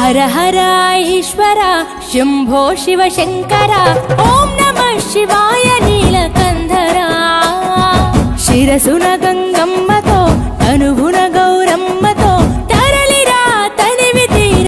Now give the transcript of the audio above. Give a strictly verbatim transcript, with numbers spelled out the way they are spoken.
हर हर ईश्वर शंभो शिव शंकर ओम नमः शिवाय नीलकंधरा शिरसुन